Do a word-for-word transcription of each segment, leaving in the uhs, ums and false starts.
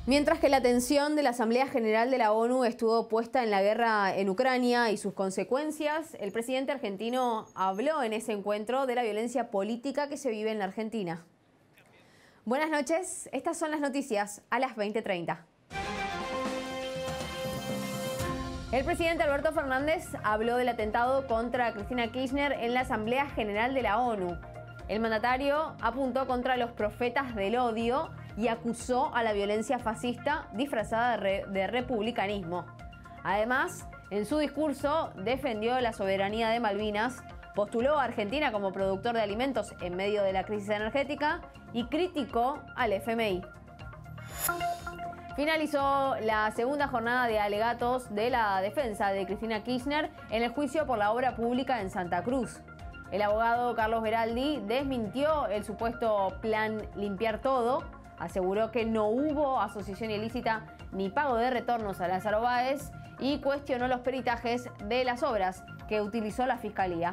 Mientras que la atención de la Asamblea General de la ONU estuvo puesta en la guerra en Ucrania y sus consecuencias, el presidente argentino habló en ese encuentro de la violencia política que se vive en la Argentina. Buenas noches, estas son las noticias a las veinte treinta. El presidente Alberto Fernández habló del atentado contra Cristina Kirchner en la Asamblea General de la ONU. El mandatario apuntó contra los profetas del odio y acusó a la violencia fascista disfrazada de, re de republicanismo. Además, en su discurso defendió la soberanía de Malvinas, postuló a Argentina como productor de alimentos en medio de la crisis energética y criticó al F M I. Finalizó la segunda jornada de alegatos de la defensa de Cristina Kirchner en el juicio por la obra pública en Santa Cruz. El abogado Carlos Beraldi desmintió el supuesto plan Limpiar Todo, aseguró que no hubo asociación ilícita ni pago de retornos a Lázaro Báez y cuestionó los peritajes de las obras que utilizó la Fiscalía.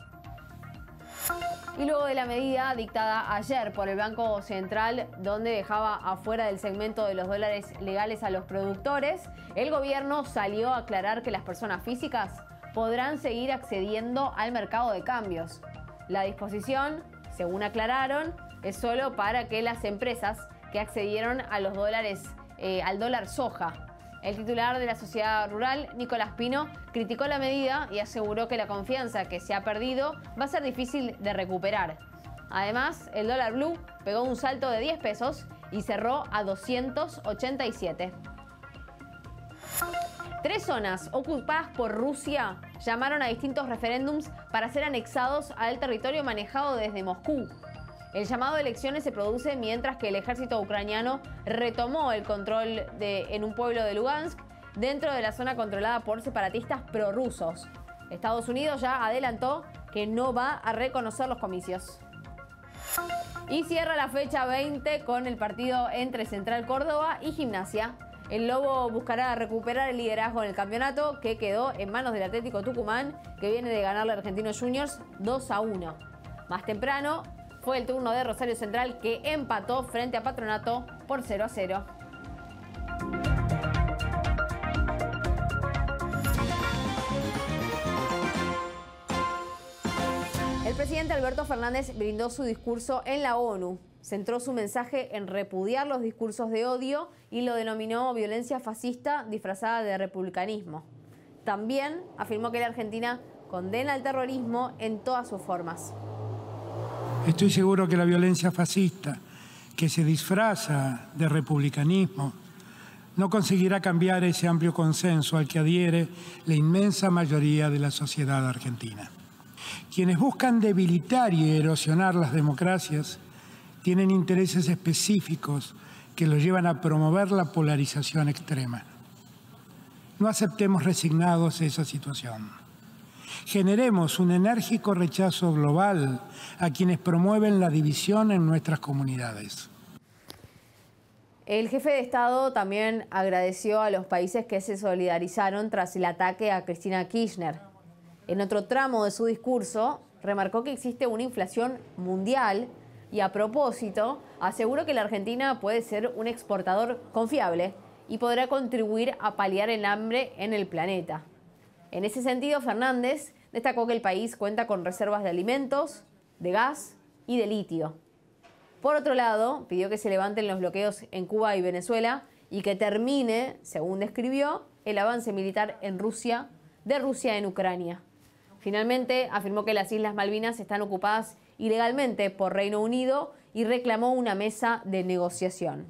Y luego de la medida dictada ayer por el Banco Central, donde dejaba afuera del segmento de los dólares legales a los productores, el gobierno salió a aclarar que las personas físicas podrán seguir accediendo al mercado de cambios. La disposición, según aclararon, es solo para que las empresas que accedieron a los dólares, eh, al dólar soja. El titular de la Sociedad Rural, Nicolás Pino, criticó la medida y aseguró que la confianza que se ha perdido va a ser difícil de recuperar. Además, el dólar blue pegó un salto de diez pesos y cerró a doscientos ochenta y siete. Tres zonas ocupadas por Rusia llamaron a distintos referéndums para ser anexados al territorio manejado desde Moscú. El llamado de elecciones se produce mientras que el ejército ucraniano retomó el control de, en un pueblo de Lugansk, dentro de la zona controlada por separatistas prorrusos. Estados Unidos ya adelantó que no va a reconocer los comicios. Y cierra la fecha veinte con el partido entre Central Córdoba y Gimnasia. El Lobo buscará recuperar el liderazgo en el campeonato que quedó en manos del Atlético Tucumán, que viene de ganarle a Argentinos Juniors dos a uno. Más temprano fue el turno de Rosario Central, que empató frente a Patronato por cero a cero. El presidente Alberto Fernández brindó su discurso en la ONU. Centró su mensaje en repudiar los discursos de odio y lo denominó violencia fascista disfrazada de republicanismo. También afirmó que la Argentina condena el terrorismo en todas sus formas. Estoy seguro que la violencia fascista, que se disfraza de republicanismo, no conseguirá cambiar ese amplio consenso al que adhiere la inmensa mayoría de la sociedad argentina. Quienes buscan debilitar y erosionar las democracias tienen intereses específicos que los llevan a promover la polarización extrema. No aceptemos resignados esa situación. Generemos un enérgico rechazo global a quienes promueven la división en nuestras comunidades. El jefe de Estado también agradeció a los países que se solidarizaron tras el ataque a Cristina Kirchner. En otro tramo de su discurso, remarcó que existe una inflación mundial y, a propósito, aseguró que la Argentina puede ser un exportador confiable y podrá contribuir a paliar el hambre en el planeta. En ese sentido, Fernández destacó que el país cuenta con reservas de alimentos, de gas y de litio. Por otro lado, pidió que se levanten los bloqueos en Cuba y Venezuela y que termine, según describió, el avance militar en Rusia, de Rusia en Ucrania. Finalmente, afirmó que las Islas Malvinas están ocupadas ilegalmente por Reino Unido y reclamó una mesa de negociación.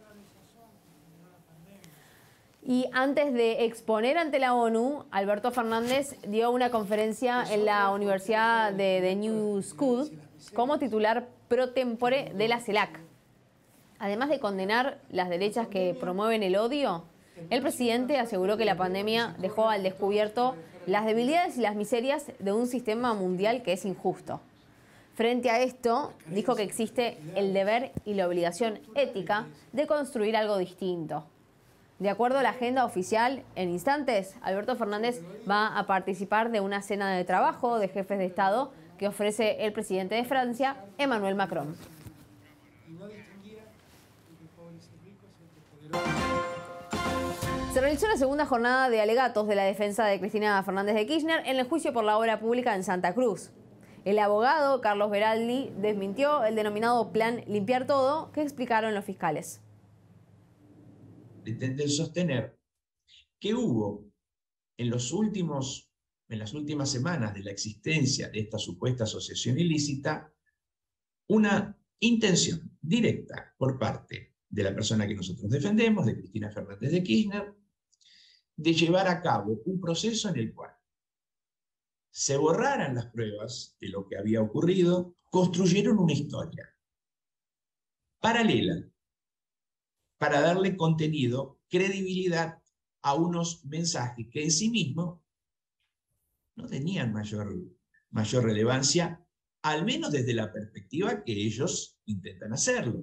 Y antes de exponer ante la ONU, Alberto Fernández dio una conferencia en la Universidad de The New School como titular pro tempore de la CELAC. Además de condenar las derechas que promueven el odio, el presidente aseguró que la pandemia dejó al descubierto las debilidades y las miserias de un sistema mundial que es injusto. Frente a esto, dijo que existe el deber y la obligación ética de construir algo distinto. De acuerdo a la agenda oficial, en instantes, Alberto Fernández va a participar de una cena de trabajo de jefes de Estado que ofrece el presidente de Francia, Emmanuel Macron. Se realizó la segunda jornada de alegatos de la defensa de Cristina Fernández de Kirchner en el juicio por la obra pública en Santa Cruz. El abogado Carlos Veraldi desmintió el denominado Plan Limpiar Todo, que explicaron los fiscales. Pretenden sostener que hubo en, los últimos, en las últimas semanas de la existencia de esta supuesta asociación ilícita una intención directa por parte de la persona que nosotros defendemos, de Cristina Fernández de Kirchner, de llevar a cabo un proceso en el cual se borraran las pruebas de lo que había ocurrido, construyeron una historia paralela para darle contenido, credibilidad a unos mensajes que en sí mismos no tenían mayor, mayor relevancia, al menos desde la perspectiva que ellos intentan hacerlo.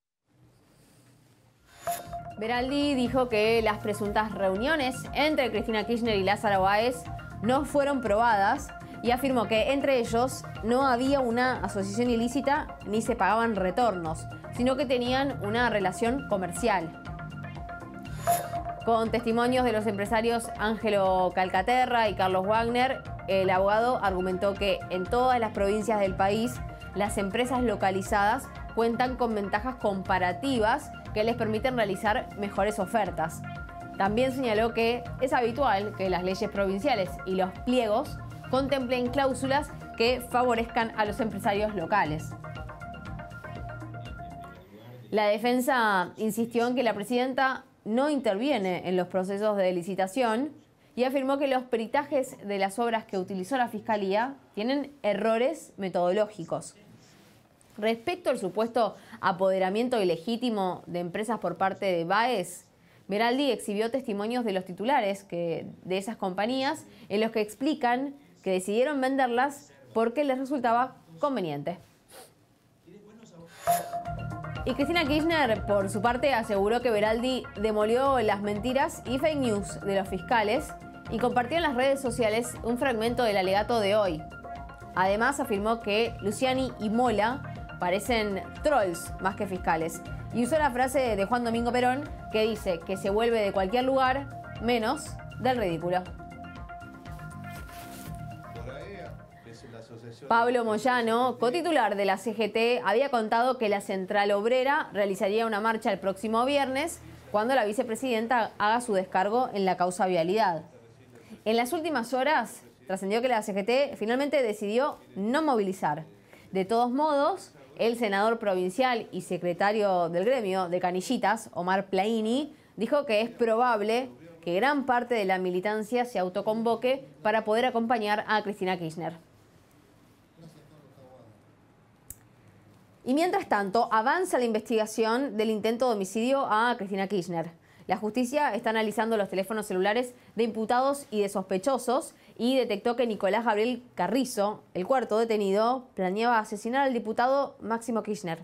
Veraldi dijo que las presuntas reuniones entre Cristina Kirchner y Lázaro Báez no fueron probadas y afirmó que entre ellos no había una asociación ilícita ni se pagaban retornos, sino que tenían una relación comercial. Con testimonios de los empresarios Ángelo Calcaterra y Carlos Wagner, el abogado argumentó que en todas las provincias del país las empresas localizadas cuentan con ventajas comparativas que les permiten realizar mejores ofertas. También señaló que es habitual que las leyes provinciales y los pliegos contemplen cláusulas que favorezcan a los empresarios locales. La defensa insistió en que la presidenta no interviene en los procesos de licitación y afirmó que los peritajes de las obras que utilizó la Fiscalía tienen errores metodológicos. Respecto al supuesto apoderamiento ilegítimo de empresas por parte de Báez, Veraldi exhibió testimonios de los titulares que, de esas compañías en los que explican que decidieron venderlas porque les resultaba conveniente. Y Cristina Kirchner, por su parte, aseguró que Veraldi demolió las mentiras y fake news de los fiscales y compartió en las redes sociales un fragmento del alegato de hoy. Además, afirmó que Luciani y Mola parecen trolls más que fiscales y usó la frase de Juan Domingo Perón que dice que se vuelve de cualquier lugar menos del ridículo. Pablo Moyano, cotitular de la C G T, había contado que la Central Obrera realizaría una marcha el próximo viernes cuando la vicepresidenta haga su descargo en la causa vialidad. En las últimas horas trascendió que la C G T finalmente decidió no movilizar. De todos modos, el senador provincial y secretario del gremio de Canillitas, Omar Plaini, dijo que es probable que gran parte de la militancia se autoconvoque para poder acompañar a Cristina Kirchner. Y mientras tanto, avanza la investigación del intento de homicidio a Cristina Kirchner. La justicia está analizando los teléfonos celulares de imputados y de sospechosos y detectó que Nicolás Gabriel Carrizo, el cuarto detenido, planeaba asesinar al diputado Máximo Kirchner.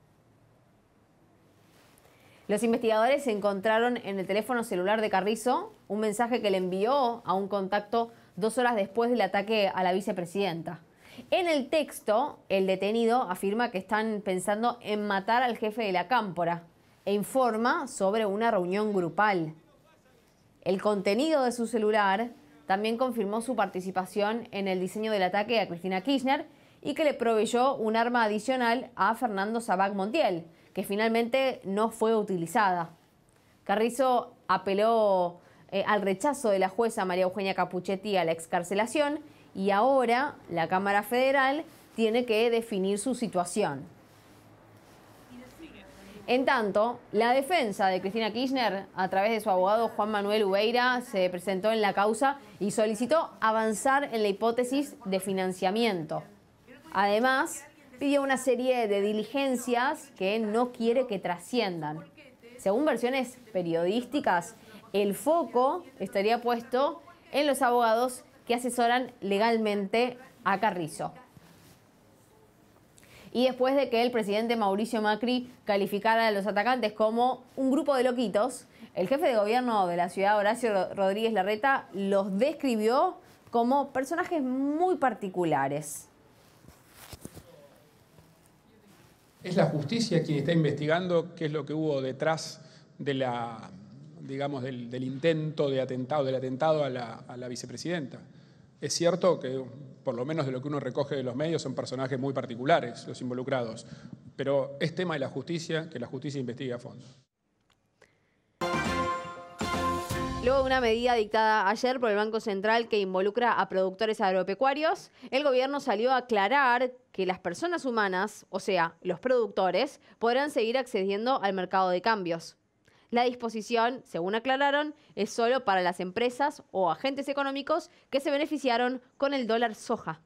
Los investigadores encontraron en el teléfono celular de Carrizo un mensaje que le envió a un contacto dos horas después del ataque a la vicepresidenta. En el texto, el detenido afirma que están pensando en matar al jefe de la Cámpora e informa sobre una reunión grupal. El contenido de su celular también confirmó su participación en el diseño del ataque a Cristina Kirchner y que le proveyó un arma adicional a Fernando Sabac Montiel, que finalmente no fue utilizada. Carrizo apeló eh, al rechazo de la jueza María Eugenia Capuchetti a la excarcelación y ahora la Cámara Federal tiene que definir su situación. En tanto, la defensa de Cristina Kirchner, a través de su abogado Juan Manuel Ubeira, se presentó en la causa y solicitó avanzar en la hipótesis de financiamiento. Además, pidió una serie de diligencias que no quiere que trasciendan. Según versiones periodísticas, el foco estaría puesto en los abogados que asesoran legalmente a Carrizo. Y después de que el presidente Mauricio Macri calificara a los atacantes como un grupo de loquitos, el jefe de gobierno de la ciudad, Horacio Rodríguez Larreta, los describió como personajes muy particulares. Es la justicia quien está investigando qué es lo que hubo detrás de la, digamos, del, del intento de atentado, del atentado a la, a la vicepresidenta. Es cierto que, por lo menos de lo que uno recoge de los medios, son personajes muy particulares los involucrados, pero es tema de la justicia, que la justicia investigue a fondo. Luego de una medida dictada ayer por el Banco Central que involucra a productores agropecuarios, el gobierno salió a aclarar que las personas humanas, o sea, los productores, podrán seguir accediendo al mercado de cambios. La disposición, según aclararon, es solo para las empresas o agentes económicos que se beneficiaron con el dólar soja.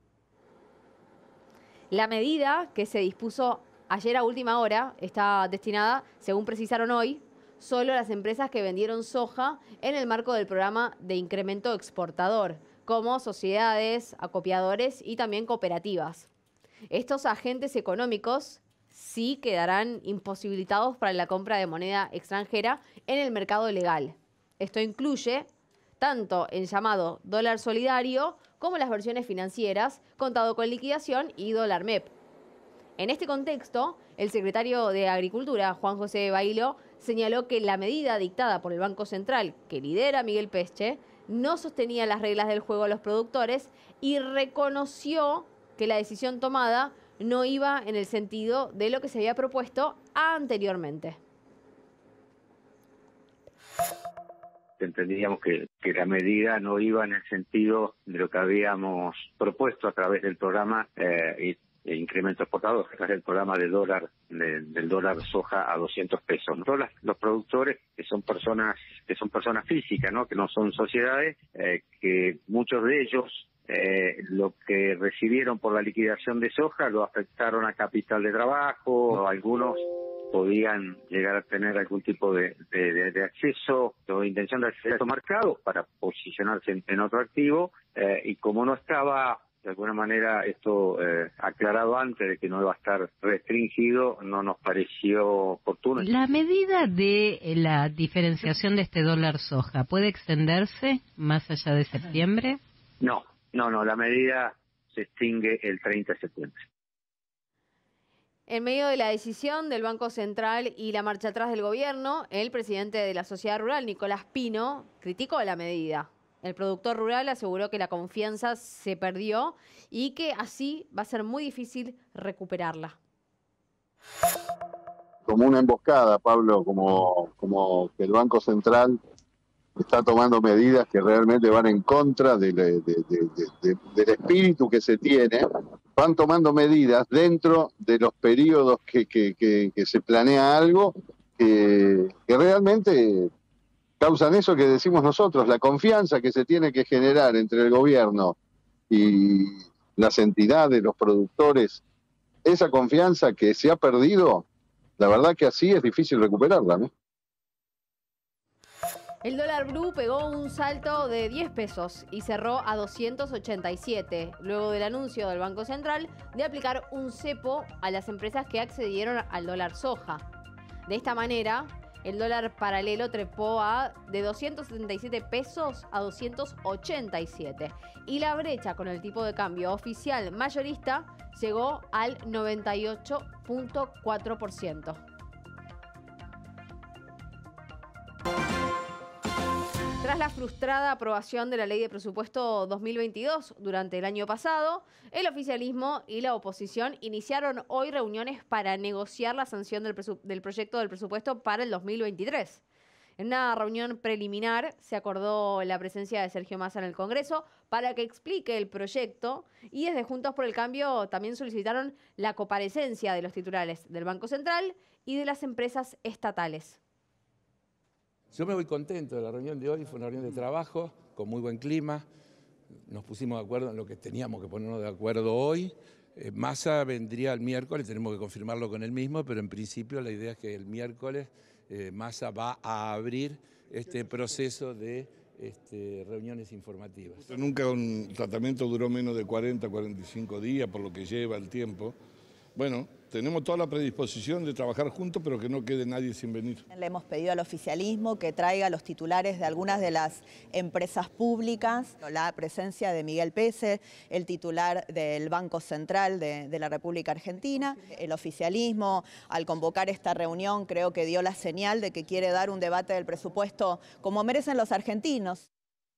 La medida que se dispuso ayer a última hora está destinada, según precisaron hoy, solo a las empresas que vendieron soja en el marco del programa de incremento exportador, como sociedades, acopiadores y también cooperativas. Estos agentes económicos sí quedarán imposibilitados para la compra de moneda extranjera en el mercado legal. Esto incluye tanto el llamado dólar solidario como las versiones financieras, contado con liquidación y dólar M E P. En este contexto, el secretario de Agricultura, Juan José Bailo, señaló que la medida dictada por el Banco Central, que lidera Miguel Pesce, no sostenía las reglas del juego a los productores y reconoció que la decisión tomada no iba en el sentido de lo que se había propuesto anteriormente. Entendíamos que, que la medida no iba en el sentido de lo que habíamos propuesto a través del programa eh, e incremento exportador, a través del programa de dólar, de, del dólar soja a doscientos pesos. Todos las, los productores que son personas que son personas físicas, ¿no? Que no son sociedades, eh, que muchos de ellos eh, lo que recibieron por la liquidación de soja lo afectaron a capital de trabajo, algunos podían llegar a tener algún tipo de, de, de, de acceso o de intención de acceder a estos mercados para posicionarse en, en otro activo, eh, y como no estaba de alguna manera esto eh, aclarado antes de que no iba a estar restringido, no nos pareció oportuno. La medida de la diferenciación de este dólar soja, ¿puede extenderse más allá de septiembre? No, no, no, la medida se extingue el treinta de septiembre. En medio de la decisión del Banco Central y la marcha atrás del gobierno, el presidente de la Sociedad Rural, Nicolás Pino, criticó la medida. El productor rural aseguró que la confianza se perdió y que así va a ser muy difícil recuperarla. Como una emboscada, Pablo, como, como que el Banco Central está tomando medidas que realmente van en contra de, de, de, de, de, del espíritu que se tiene. Van tomando medidas dentro de los periodos que, que, que, que se planea algo que, que realmente causan eso que decimos nosotros, la confianza que se tiene que generar entre el gobierno y las entidades, los productores. Esa confianza que se ha perdido, la verdad que así es difícil recuperarla, ¿no? El dólar blue pegó un salto de diez pesos y cerró a doscientos ochenta y siete, luego del anuncio del Banco Central de aplicar un cepo a las empresas que accedieron al dólar soja. De esta manera, el dólar paralelo trepó a de doscientos setenta y siete pesos a doscientos ochenta y siete y la brecha con el tipo de cambio oficial mayorista llegó al noventa y ocho punto cuatro por ciento. Tras la frustrada aprobación de la Ley de Presupuesto dos mil veintidós durante el año pasado, el oficialismo y la oposición iniciaron hoy reuniones para negociar la sanción del, del proyecto del presupuesto para el dos mil veintitrés. En una reunión preliminar se acordó la presencia de Sergio Massa en el Congreso para que explique el proyecto y desde Juntos por el Cambio también solicitaron la comparecencia de los titulares del Banco Central y de las empresas estatales. Yo me voy contento de la reunión de hoy, fue una reunión de trabajo con muy buen clima, nos pusimos de acuerdo en lo que teníamos que ponernos de acuerdo hoy. Eh, Massa vendría el miércoles, tenemos que confirmarlo con él mismo, pero en principio la idea es que el miércoles eh, Massa va a abrir este proceso de este, reuniones informativas. Nunca un tratamiento duró menos de cuarenta, cuarenta y cinco días, por lo que lleva el tiempo. Bueno, tenemos toda la predisposición de trabajar juntos, pero que no quede nadie sin venir. Le hemos pedido al oficialismo que traiga los titulares de algunas de las empresas públicas, la presencia de Miguel Pese, el titular del Banco Central de, de la República Argentina. El oficialismo, al convocar esta reunión, creo que dio la señal de que quiere dar un debate del presupuesto como merecen los argentinos.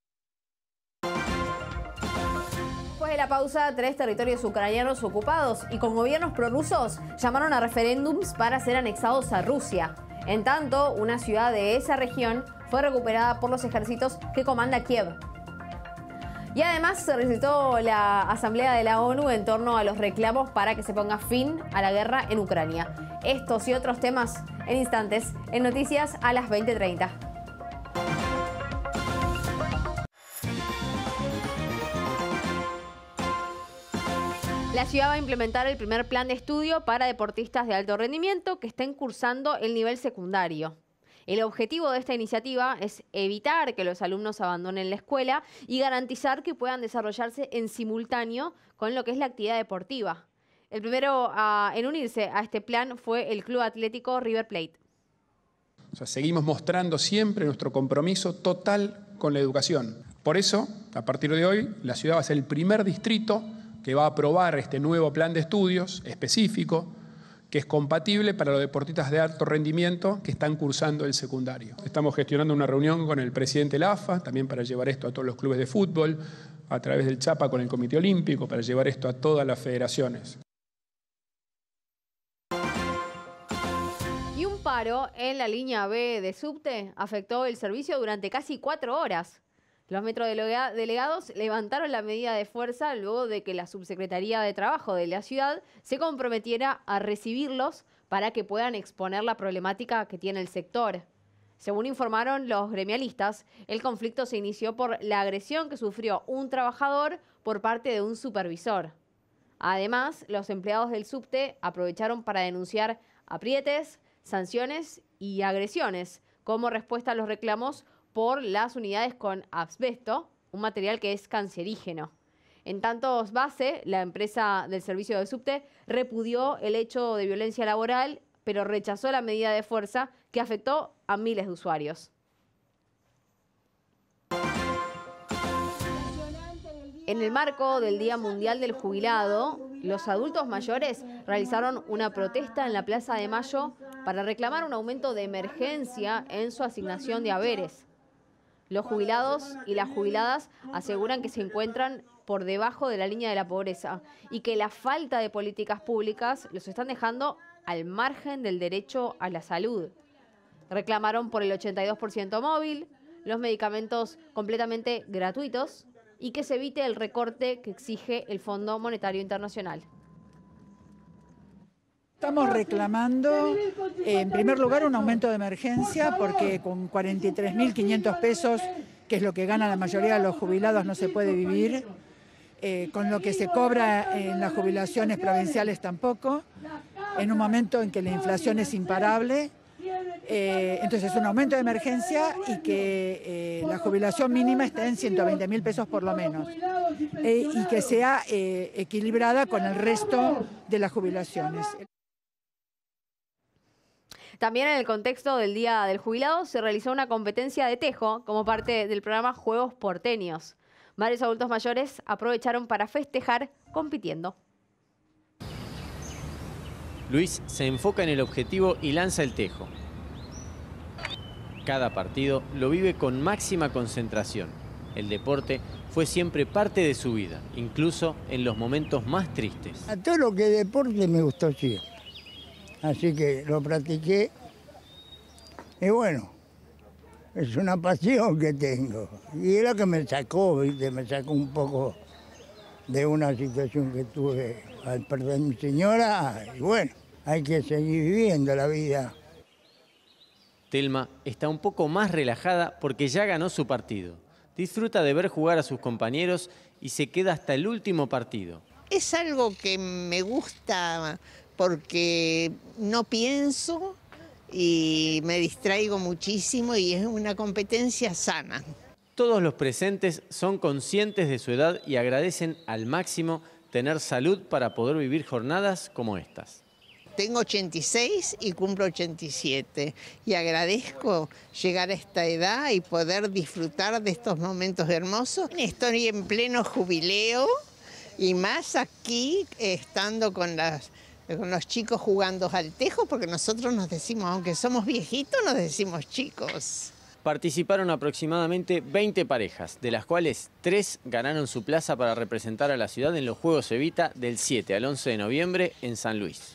Después de la pausa, tres territorios ucranianos ocupados y con gobiernos prorrusos llamaron a referéndums para ser anexados a Rusia. En tanto, una ciudad de esa región fue recuperada por los ejércitos que comanda Kiev. Y además se recitó la Asamblea de la ONU en torno a los reclamos para que se ponga fin a la guerra en Ucrania. Estos y otros temas en instantes en Noticias a las veinte treinta. La ciudad va a implementar el primer plan de estudio para deportistas de alto rendimiento que estén cursando el nivel secundario. El objetivo de esta iniciativa es evitar que los alumnos abandonen la escuela y garantizar que puedan desarrollarse en simultáneo con lo que es la actividad deportiva. El primero a, en unirse a este plan fue el Club Atlético River Plate. O sea, seguimos mostrando siempre nuestro compromiso total con la educación. Por eso, a partir de hoy, la ciudad va a ser el primer distrito que va a aprobar este nuevo plan de estudios específico que es compatible para los deportistas de alto rendimiento que están cursando el secundario. Estamos gestionando una reunión con el presidente de la A F A, también para llevar esto a todos los clubes de fútbol, a través del Chapa con el Comité Olímpico, para llevar esto a todas las federaciones. Y un paro en la línea B de subte afectó el servicio durante casi cuatro horas. Los metrodelegados levantaron la medida de fuerza luego de que la Subsecretaría de Trabajo de la ciudad se comprometiera a recibirlos para que puedan exponer la problemática que tiene el sector. Según informaron los gremialistas, el conflicto se inició por la agresión que sufrió un trabajador por parte de un supervisor. Además, los empleados del subte aprovecharon para denunciar aprietes, sanciones y agresiones como respuesta a los reclamos por las unidades con asbesto, un material que es cancerígeno. En tantos base, la empresa del servicio de subte repudió el hecho de violencia laboral, pero rechazó la medida de fuerza que afectó a miles de usuarios. En el marco del Día Mundial del Jubilado, los adultos mayores realizaron una protesta en la Plaza de Mayo para reclamar un aumento de emergencia en su asignación de haberes. Los jubilados y las jubiladas aseguran que se encuentran por debajo de la línea de la pobreza y que la falta de políticas públicas los están dejando al margen del derecho a la salud. Reclamaron por el ochenta y dos por ciento móvil, los medicamentos completamente gratuitos y que se evite el recorte que exige el Fondo Monetario Internacional. Estamos reclamando, eh, en primer lugar, un aumento de emergencia, porque con cuarenta y tres mil quinientos pesos, que es lo que gana la mayoría de los jubilados, no se puede vivir. Eh, con lo que se cobra en las jubilaciones provinciales tampoco, en un momento en que la inflación es imparable. Eh, entonces, un aumento de emergencia y que eh, la jubilación mínima esté en ciento veinte mil pesos por lo menos. Eh, y que sea eh, equilibrada con el resto de las jubilaciones. También en el contexto del Día del Jubilado se realizó una competencia de tejo como parte del programa Juegos Porteños. Varios adultos mayores aprovecharon para festejar compitiendo. Luis se enfoca en el objetivo y lanza el tejo. Cada partido lo vive con máxima concentración. El deporte fue siempre parte de su vida, incluso en los momentos más tristes. A todo lo que es deporte me gustó siempre. Así que lo practiqué y bueno, es una pasión que tengo. Y es lo que me sacó, ¿viste? Me sacó un poco de una situación que tuve al perder a mi señora. Y bueno, hay que seguir viviendo la vida. Telma está un poco más relajada porque ya ganó su partido. Disfruta de ver jugar a sus compañeros y se queda hasta el último partido. Es algo que me gusta porque no pienso y me distraigo muchísimo y es una competencia sana. Todos los presentes son conscientes de su edad y agradecen al máximo tener salud para poder vivir jornadas como estas. tengo ochenta y seis y cumplo ochenta y siete. Y agradezco llegar a esta edad y poder disfrutar de estos momentos hermosos. Estoy en pleno jubileo y más aquí estando con, las, con los chicos jugando al tejo, porque nosotros nos decimos, aunque somos viejitos, nos decimos chicos. Participaron aproximadamente veinte parejas, de las cuales tres ganaron su plaza para representar a la ciudad en los Juegos Evita del siete al once de noviembre en San Luis.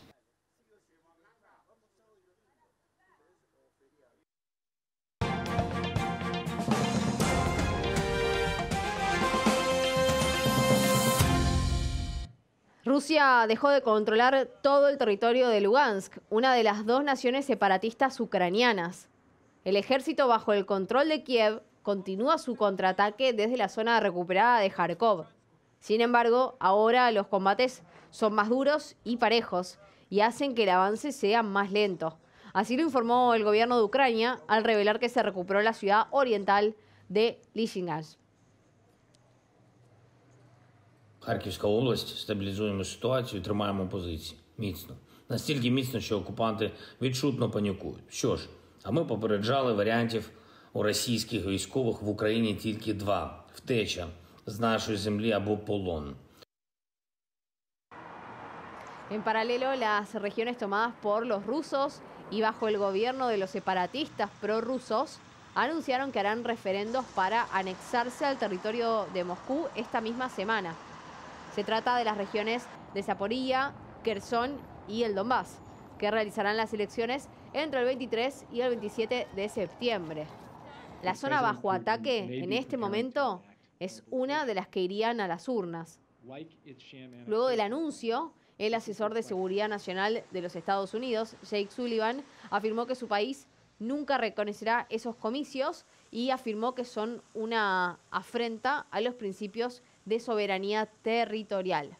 Rusia dejó de controlar todo el territorio de Lugansk, una de las dos naciones separatistas ucranianas. El ejército bajo el control de Kiev continúa su contraataque desde la zona recuperada de Kharkov. Sin embargo, ahora los combates son más duros y parejos y hacen que el avance sea más lento. Así lo informó el gobierno de Ucrania al revelar que se recuperó la ciudad oriental de Lysychansk. Харківська область, стабілізуємо ситуацію, тримаємо позиції міцно. Настільки міцно, що окупанти відчутно панікують. Що ж, а ми попереджали варіантів у російських військових в Україні тільки два – втеча з нашої землі або полон. En paralelo, las regiones tomadas por los rusos y bajo el gobierno de los separatistas prorrusos anunciaron que harán referendos para anexarse al territorio de Moscú esta misma semana. Se trata de las regiones de Zaporilla, Kherson y el Donbass, que realizarán las elecciones entre el veintitrés y el veintisiete de septiembre. La zona bajo ataque en este momento es una de las que irían a las urnas. Luego del anuncio, el asesor de Seguridad Nacional de los Estados Unidos, Jake Sullivan, afirmó que su país nunca reconocerá esos comicios y afirmó que son una afrenta a los principios de soberanía territorial.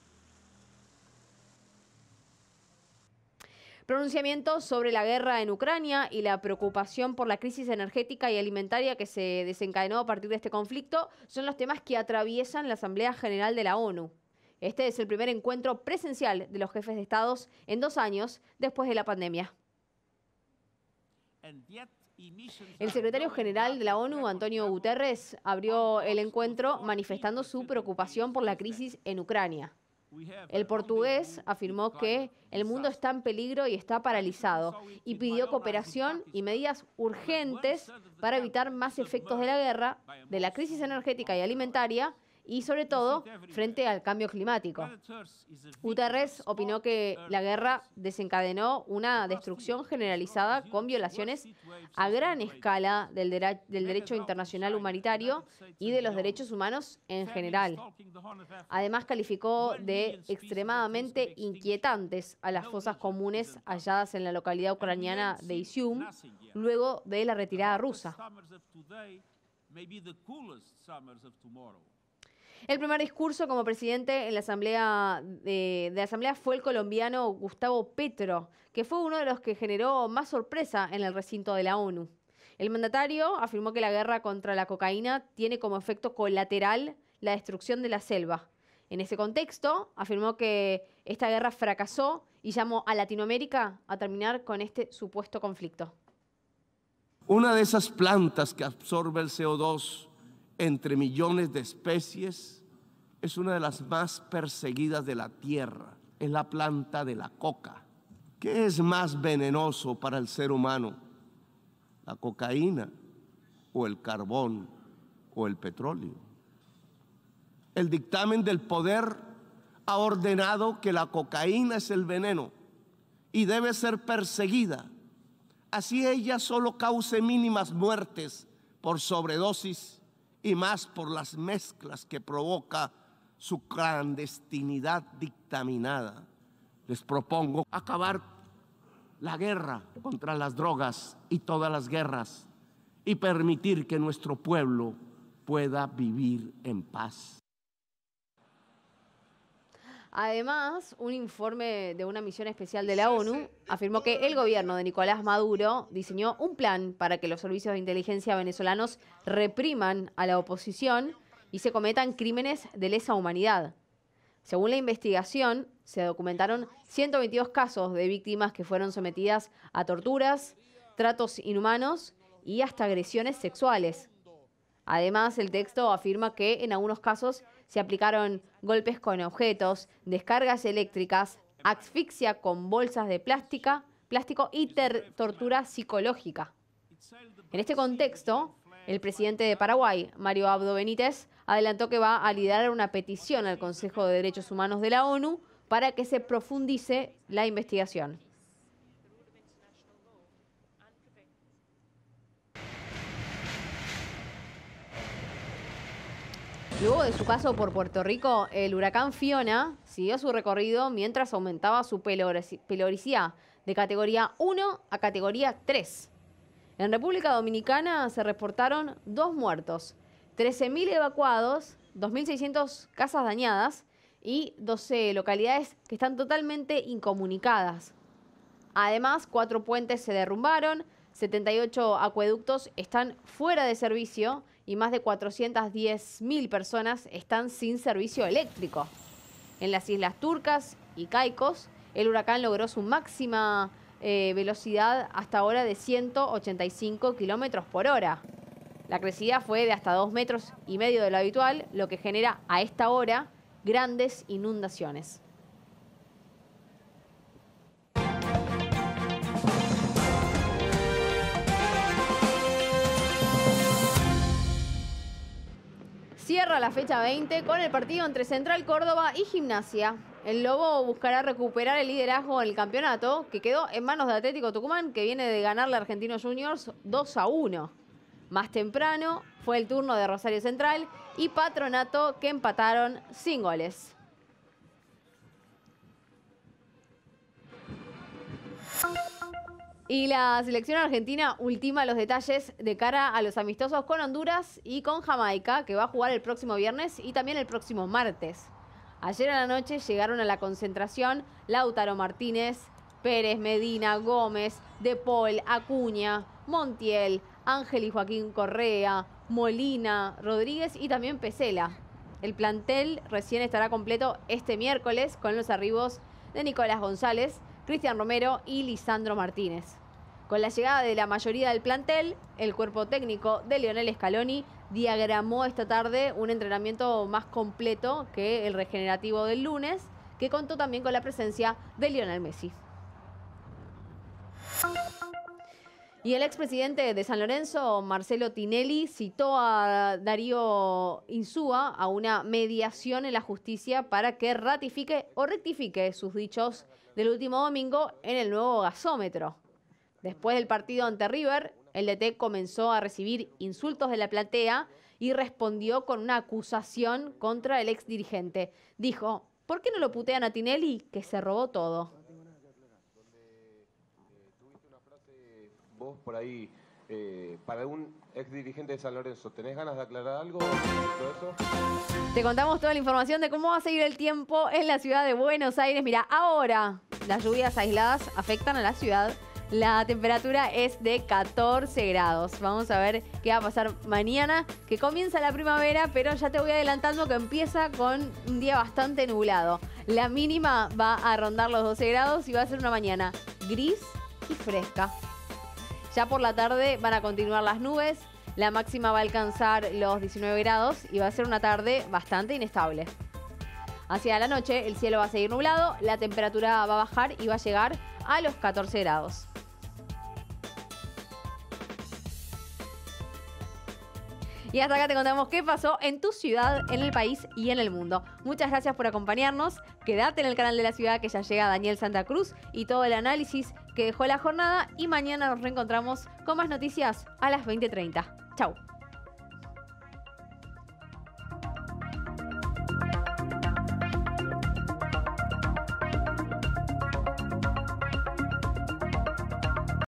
Pronunciamientos sobre la guerra en Ucrania y la preocupación por la crisis energética y alimentaria que se desencadenó a partir de este conflicto son los temas que atraviesan la Asamblea General de la ONU. Este es el primer encuentro presencial de los jefes de estados en dos años después de la pandemia. El secretario general de la ONU, Antonio Guterres, abrió el encuentro manifestando su preocupación por la crisis en Ucrania. El portugués afirmó que el mundo está en peligro y está paralizado y pidió cooperación y medidas urgentes para evitar más efectos de la guerra, de la crisis energética y alimentaria y, sobre todo, frente al cambio climático. Guterres opinó que la guerra desencadenó una destrucción generalizada con violaciones a gran escala del, dere- del derecho internacional humanitario y de los derechos humanos en general. Además, calificó de extremadamente inquietantes a las fosas comunes halladas en la localidad ucraniana de Izium luego de la retirada rusa. El primer discurso como presidente en la asamblea de, de la asamblea fue el colombiano Gustavo Petro, que fue uno de los que generó más sorpresa en el recinto de la ONU. El mandatario afirmó que la guerra contra la cocaína tiene como efecto colateral la destrucción de la selva. En ese contexto, afirmó que esta guerra fracasó y llamó a Latinoamérica a terminar con este supuesto conflicto. Una de esas plantas que absorbe el C O dos entre millones de especies es una de las más perseguidas de la tierra. Es la planta de la coca. ¿Qué es más venenoso para el ser humano? ¿La cocaína o el carbón o el petróleo? El dictamen del poder ha ordenado que la cocaína es el veneno y debe ser perseguida. Así ella solo cause mínimas muertes por sobredosis y más por las mezclas que provoca su clandestinidad dictaminada. Les propongo acabar la guerra contra las drogas y todas las guerras y permitir que nuestro pueblo pueda vivir en paz. Además, un informe de una misión especial de la ONU afirmó que el gobierno de Nicolás Maduro diseñó un plan para que los servicios de inteligencia venezolanos repriman a la oposición y se cometan crímenes de lesa humanidad. Según la investigación, se documentaron ciento veintidós casos de víctimas que fueron sometidas a torturas, tratos inhumanos y hasta agresiones sexuales. Además, el texto afirma que en algunos casos se aplicaron golpes con objetos, descargas eléctricas, asfixia con bolsas de plástica, plástico y tortura psicológica. En este contexto, el presidente de Paraguay, Mario Abdo Benítez, adelantó que va a liderar una petición al Consejo de Derechos Humanos de la ONU para que se profundice la investigación. Luego de su paso por Puerto Rico, el huracán Fiona siguió su recorrido mientras aumentaba su peligrosidad de categoría uno a categoría tres. En República Dominicana se reportaron dos muertos, trece mil evacuados, dos mil seiscientas casas dañadas y doce localidades que están totalmente incomunicadas. Además, cuatro puentes se derrumbaron, setenta y ocho acueductos están fuera de servicio y más de cuatrocientas diez mil personas están sin servicio eléctrico. En las Islas Turcas y Caicos, el huracán logró su máxima eh, velocidad hasta ahora de ciento ochenta y cinco kilómetros por hora. La crecida fue de hasta dos metros y medio de lo habitual, lo que genera a esta hora grandes inundaciones. Cierra la fecha veinte con el partido entre Central Córdoba y Gimnasia. El Lobo buscará recuperar el liderazgo en el campeonato, que quedó en manos de Atlético Tucumán, que viene de ganarle a Argentinos Juniors dos a uno. Más temprano fue el turno de Rosario Central y Patronato, que empataron sin goles. Y la selección argentina ultima los detalles de cara a los amistosos con Honduras y con Jamaica, que va a jugar el próximo viernes y también el próximo martes. Ayer a la noche llegaron a la concentración Lautaro Martínez, Pérez, Medina, Gómez, De Paul, Acuña, Montiel, Ángel y Joaquín Correa, Molina, Rodríguez y también Pesela. El plantel recién estará completo este miércoles con los arribos de Nicolás González, Cristian Romero y Lisandro Martínez. Con la llegada de la mayoría del plantel, el cuerpo técnico de Lionel Scaloni diagramó esta tarde un entrenamiento más completo que el regenerativo del lunes, que contó también con la presencia de Lionel Messi. Y el expresidente de San Lorenzo, Marcelo Tinelli, citó a Darío Insúa a una mediación en la justicia para que ratifique o rectifique sus dichos del último domingo en el nuevo gasómetro. Después del partido ante River, el D T comenzó a recibir insultos de la platea y respondió con una acusación contra el ex dirigente. Dijo, ¿por qué no lo putean a Tinelli, que se robó todo? Vos por ahí, eh, para un ex dirigente de San Lorenzo, ¿tenés ganas de aclarar algo? ¿Todo eso? Te contamos toda la información de cómo va a seguir el tiempo en la ciudad de Buenos Aires. Mira, ahora las lluvias aisladas afectan a la ciudad. La temperatura es de catorce grados. Vamos a ver qué va a pasar mañana, que comienza la primavera, pero ya te voy adelantando que empieza con un día bastante nublado. La mínima va a rondar los doce grados y va a ser una mañana gris y fresca. Ya por la tarde van a continuar las nubes, la máxima va a alcanzar los diecinueve grados y va a ser una tarde bastante inestable. Hacia la noche el cielo va a seguir nublado, la temperatura va a bajar y va a llegar a los catorce grados. Y hasta acá te contamos qué pasó en tu ciudad, en el país y en el mundo. Muchas gracias por acompañarnos. Quédate en el canal de la ciudad, que ya llega Daniel Santa Cruz y todo el análisis que dejó la jornada. Y mañana nos reencontramos con más noticias a las veinte treinta. Chau.